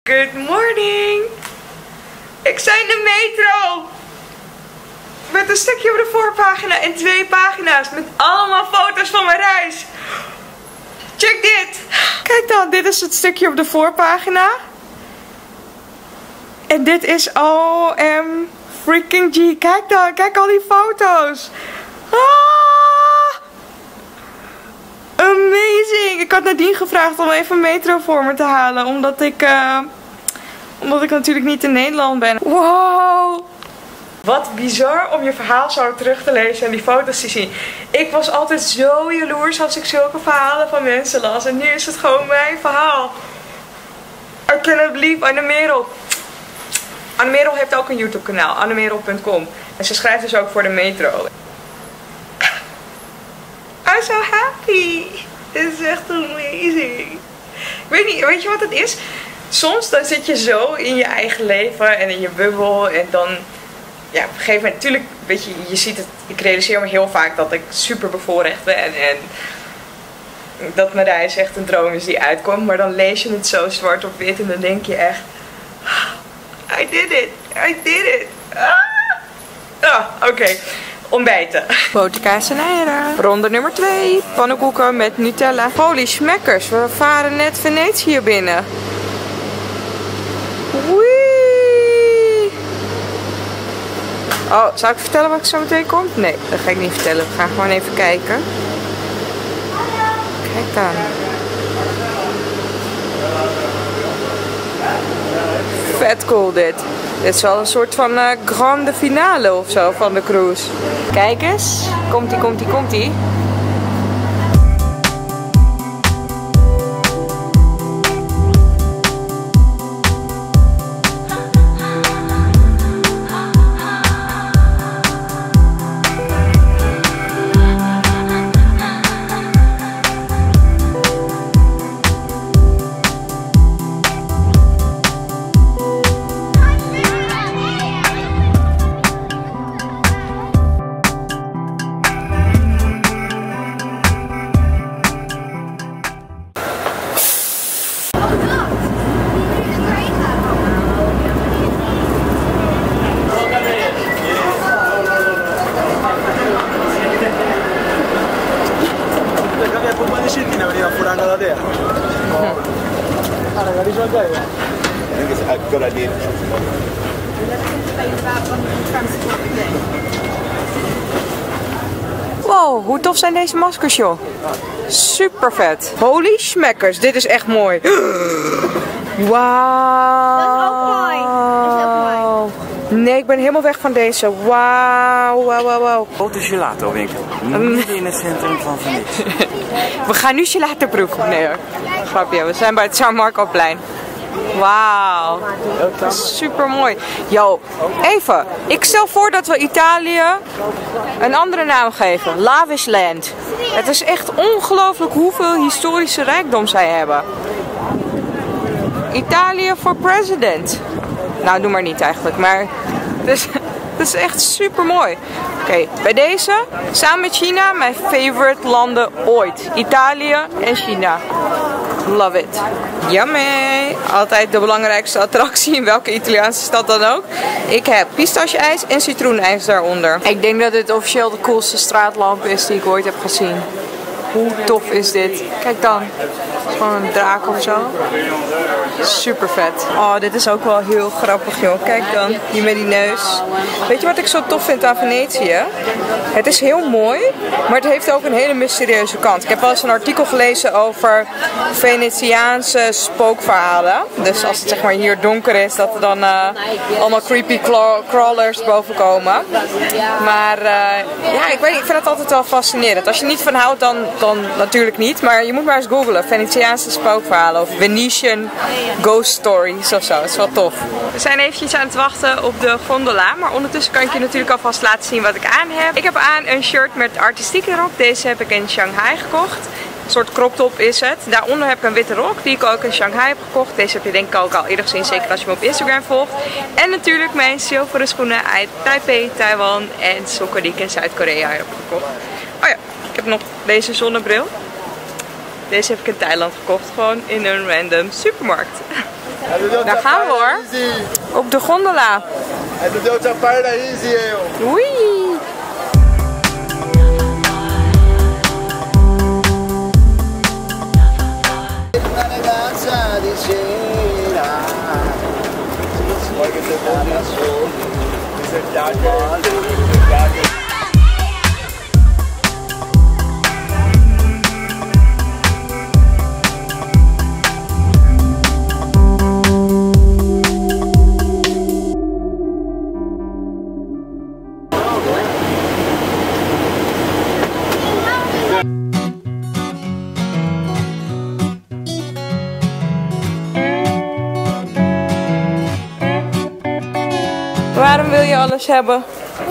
Good morning! Ik sta in de metro! Met een stukje op de voorpagina en 2 pagina's met allemaal foto's van mijn reis. Check dit! Kijk dan, dit is het stukje op de voorpagina. En dit is OM freaking G. Kijk dan, kijk al die foto's. Amazing! Ik had Nadine gevraagd om even een metro voor me te halen. Omdat ik natuurlijk niet in Nederland ben. Wow! Wat bizar om je verhaal zo terug te lezen en die foto's te zien. Ik was altijd zo jaloers als ik zulke verhalen van mensen las. En nu is het gewoon mijn verhaal. I cannot believe Annemerel. Annemerel heeft ook een YouTube kanaal. Annemerel.com. En ze schrijft dus ook voor de metro. I'm so happy. Dit is echt amazing. Ik weet niet, weet je wat het is? Soms dan zit je zo in je eigen leven en in je bubbel en dan... Ja, op een gegeven moment, natuurlijk, weet je, je ziet het, ik realiseer me heel vaak dat ik super bevoorrecht ben en dat mijn reis echt een droom is die uitkomt, maar dan lees je het zo zwart op wit en dan denk je echt, I did it, I did it. Oké. Ontbijten. Boterkaas en eieren. Ronde nummer 2. Pannenkoeken met Nutella. Holy schmeckers, we varen net Venetië binnen. Wee. Oh, zou ik vertellen wat er zo meteen komt? Nee, dat ga ik niet vertellen. We gaan gewoon even kijken. Kijk dan. Vet cool dit. Dit is wel een soort van grande finale of zo van de cruise. Kijk eens. Komt-ie, komt-ie, komt-ie. Wow, hoe tof zijn deze maskers, joh. Super vet. Holy schmeckers, dit is echt mooi. Wauw. Dat is ook mooi. Dat is ook mooi. Nee, ik ben helemaal weg van deze. Wauw, wauw, wauw, wauw. Grote gelato winkel. Midden in het centrum van Venetië. We gaan nu gelato proeven. Nee hoor. Grapje, we zijn bij het San Marcoplein. Wauw. Dat is super mooi. Yo, even. Ik stel voor dat we Italië een andere naam geven. Lavisland. Het is echt ongelooflijk hoeveel historische rijkdom zij hebben. Italië voor president. Nou, doe maar niet eigenlijk. Maar het is echt super mooi. Oké, bij deze, samen met China, mijn favorite landen ooit. Italië en China. Love it. Yummy. Altijd de belangrijkste attractie in welke Italiaanse stad dan ook. Ik heb pistache-ijs en citroenijs daaronder. Ik denk dat dit officieel de coolste straatlamp is die ik ooit heb gezien. Hoe tof is dit? Kijk dan. Het is gewoon een draak of zo. Super vet. Oh, dit is ook wel heel grappig, joh. Kijk dan. Die met die neus. Weet je wat ik zo tof vind aan Venetië? Het is heel mooi, maar het heeft ook een hele mysterieuze kant. Ik heb wel eens een artikel gelezen over Venetiaanse spookverhalen. Dus als het zeg maar hier donker is, dat er dan allemaal creepy crawlers boven komen. Maar ja, ik weet niet, ik vind het altijd wel fascinerend. Als je niet van houdt, dan natuurlijk niet. Maar je moet maar eens googlen. Venetiaanse spookverhalen of Venetian ghost stories of zo. Dat is wel tof. We zijn eventjes aan het wachten op de gondola. Maar ondertussen kan ik je natuurlijk alvast laten zien wat ik aan heb. Ik heb aan een shirt met artistiek erop. Deze heb ik in Shanghai gekocht. Een soort crop top is het. Daaronder heb ik een witte rok die ik ook in Shanghai heb gekocht. Deze heb je denk ik ook al eerder gezien, zeker als je me op Instagram volgt. En natuurlijk mijn zilveren schoenen uit Taipei, Taiwan en sokken die ik in Zuid-Korea heb gekocht. Oh ja, ik heb nog deze zonnebril. Deze heb ik in Thailand gekocht, gewoon in een random supermarkt. Daar gaan we hoor. Op de gondola. Oei. Waarom wil je alles hebben?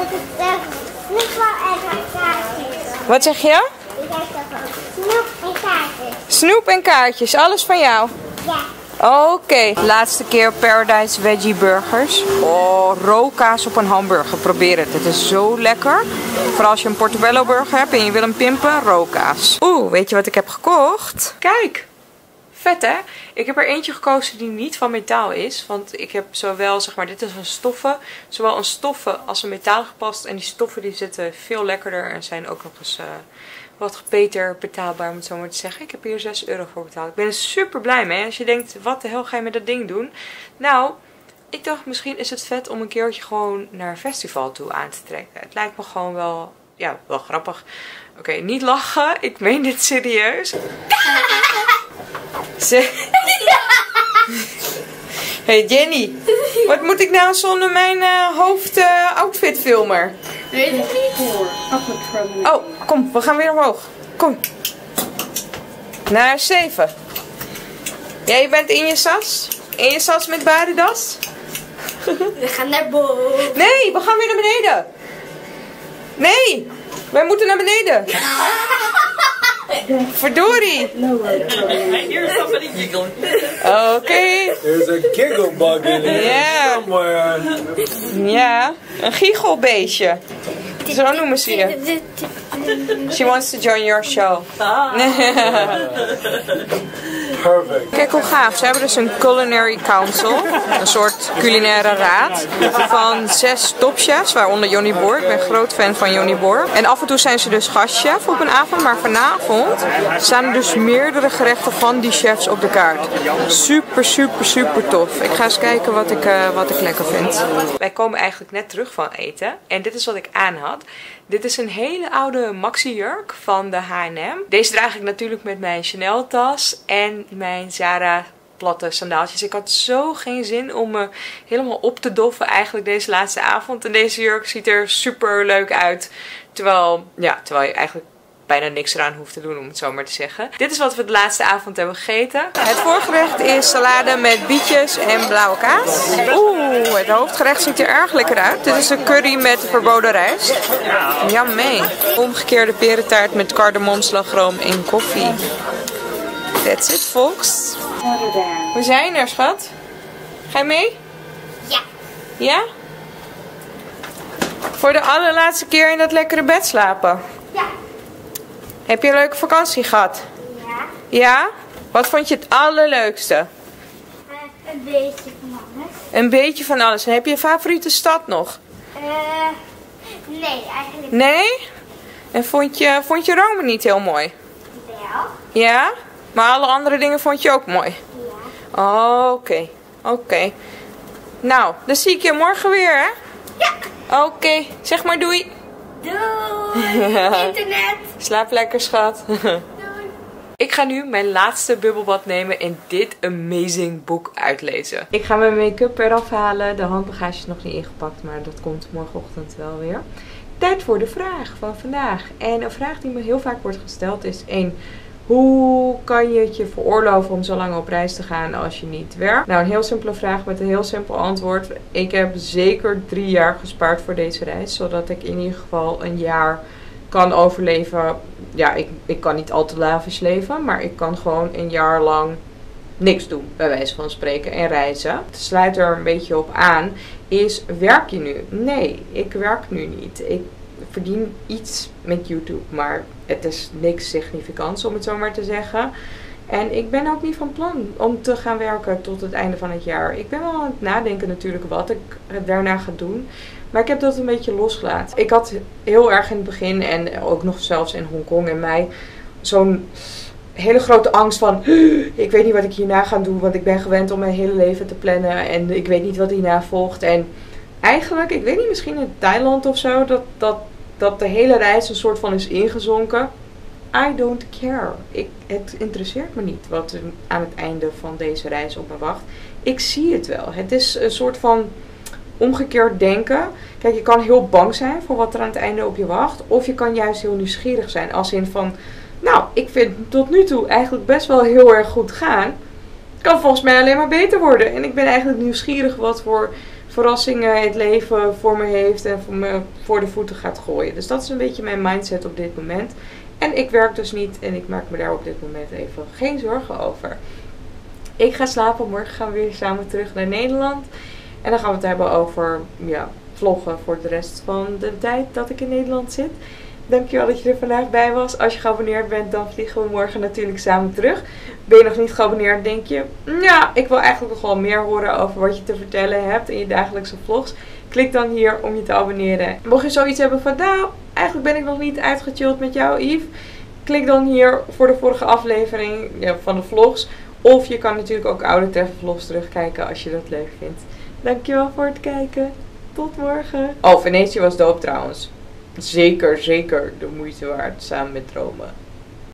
Wat zeg je? Snoep en kaartjes. Snoep en kaartjes, alles van jou? Ja. Oké. Laatste keer Paradise Veggie Burgers. Oh, rookkaas op een hamburger. Probeer het. Het is zo lekker. Vooral als je een Portobello burger hebt en je wil hem pimpen, rookkaas. Oeh, weet je wat ik heb gekocht? Kijk. Vet hè? Ik heb er eentje gekozen die niet van metaal is. Want ik heb zowel, zeg maar, dit is een stoffen. Zowel een stoffen als een metaal gepast. En die stoffen die zitten veel lekkerder. En zijn ook nog eens wat beter betaalbaar, om het zo maar te zeggen. Ik heb hier 6 euro voor betaald. Ik ben er super blij mee. Als je denkt, wat de hel ga je met dat ding doen? Nou, ik dacht misschien is het vet om een keertje gewoon naar een festival toe aan te trekken. Het lijkt me gewoon wel, ja, wel grappig. Oké, niet lachen. Ik meen dit serieus. Hey Jenny, wat moet ik nou zonder mijn hoofd-outfitfilmer? Weet ik niet. Oh, kom, we gaan weer omhoog. Kom. Naar 7. Jij bent in je sas? In je sas met badendas? We gaan naar boven. Nee, we gaan weer naar beneden. Nee, wij moeten naar beneden. Verdorie. I hear somebody giggling. Oké. There's a giggle bug in here somewhere. Ja, een giechelbeestje. Zo noemen ze je. She wants to join your show. Perfect. Kijk hoe gaaf. Ze hebben dus een culinary council. Een soort culinaire raad. Van 6 topchefs, waaronder Johnny Boer. Ik ben groot fan van Johnny Boer. En af en toe zijn ze dus gastchef op een avond. Maar vanavond staan er dus meerdere gerechten van die chefs op de kaart. Super, super, super tof. Ik ga eens kijken wat ik lekker vind. Wij komen eigenlijk net terug van eten. En dit is wat ik aan had. Dit is een hele oude maxi jurk van de H&M. Deze draag ik natuurlijk met mijn Chanel tas en mijn Zara platte sandaaltjes. Ik had zo geen zin om me helemaal op te doffen eigenlijk deze laatste avond. En deze jurk ziet er super leuk uit. Terwijl je eigenlijk bijna niks eraan hoeft te doen, om het zo maar te zeggen. Dit is wat we de laatste avond hebben gegeten. Het voorgerecht is salade met bietjes en blauwe kaas. Oeh, het hoofdgerecht ziet er erg lekker uit. Dit is een curry met verboden rijst. Yummy. Omgekeerde perentaart met cardamom, slagroom en koffie. That's it, folks. We zijn er, schat. Ga je mee? Ja. Ja? Voor de allerlaatste keer in dat lekkere bed slapen. Ja. Heb je een leuke vakantie gehad? Ja. Ja? Wat vond je het allerleukste? Een beetje van alles. Een beetje van alles. En heb je een favoriete stad nog? Nee, eigenlijk Nee? En vond je Rome niet heel mooi? wel. Ja? Maar alle andere dingen vond je ook mooi? Ja. Oké. Oké. Nou, dan zie ik je morgen weer, hè? Ja. Oké. Zeg maar doei. Doei. Internet. Slaap lekker, schat. Doei. Ik ga nu mijn laatste bubbelbad nemen en dit amazing boek uitlezen. Ik ga mijn make-up eraf halen. De handbagage is nog niet ingepakt, maar dat komt morgenochtend wel weer. Tijd voor de vraag van vandaag. En een vraag die me heel vaak wordt gesteld is: 1. Hoe kan je het je veroorloven om zo lang op reis te gaan als je niet werkt? Nou, een heel simpele vraag met een heel simpel antwoord. Ik heb zeker 3 jaar gespaard voor deze reis, zodat ik in ieder geval een jaar kan overleven. Ja, ik kan niet al te lavish leven, maar ik kan gewoon een jaar lang niks doen, bij wijze van spreken, en reizen. Het sluit er een beetje op aan. Is, werk je nu? Nee, ik werk nu niet. Ik verdien iets met YouTube, maar het is niks significants, om het zo maar te zeggen. En ik ben ook niet van plan om te gaan werken tot het einde van het jaar. Ik ben wel aan het nadenken natuurlijk wat ik daarna ga doen. Maar ik heb dat een beetje losgelaten. Ik had heel erg in het begin en ook nog zelfs in Hongkong en mei zo'n hele grote angst van ik weet niet wat ik hierna ga doen. Want ik ben gewend om mijn hele leven te plannen en ik weet niet wat hierna volgt. En eigenlijk, ik weet niet, misschien in Thailand of zo, dat de hele reis een soort van is ingezonken. I don't care. Het interesseert me niet wat er aan het einde van deze reis op me wacht. Ik zie het wel. Het is een soort van omgekeerd denken. Kijk, je kan heel bang zijn voor wat er aan het einde op je wacht. Of je kan juist heel nieuwsgierig zijn. Als in van, nou, ik vind tot nu toe eigenlijk best wel heel erg goed gaan. Het kan volgens mij alleen maar beter worden. En ik ben eigenlijk nieuwsgierig wat voor verrassingen het leven voor me heeft en voor me voor de voeten gaat gooien. Dus dat is een beetje mijn mindset op dit moment. En ik werk dus niet en ik maak me daar op dit moment even geen zorgen over. Ik ga slapen, morgen gaan we weer samen terug naar Nederland. En dan gaan we het hebben over vloggen voor de rest van de tijd dat ik in Nederland zit. Dankjewel dat je er vandaag bij was. Als je geabonneerd bent, dan vliegen we morgen natuurlijk samen terug. Ben je nog niet geabonneerd, denk je, ja, ik wil eigenlijk nog wel meer horen over wat je te vertellen hebt in je dagelijkse vlogs. Klik dan hier om je te abonneren. Mocht je zoiets hebben van, nou, eigenlijk ben ik nog niet uitgechilled met jou, Yves. Klik dan hier voor de vorige aflevering van de vlogs. Of je kan natuurlijk ook oude trefvlogs terugkijken als je dat leuk vindt. Dankjewel voor het kijken. Tot morgen. Oh, Venetië was dope trouwens. Zeker de moeite waard samen met Rome.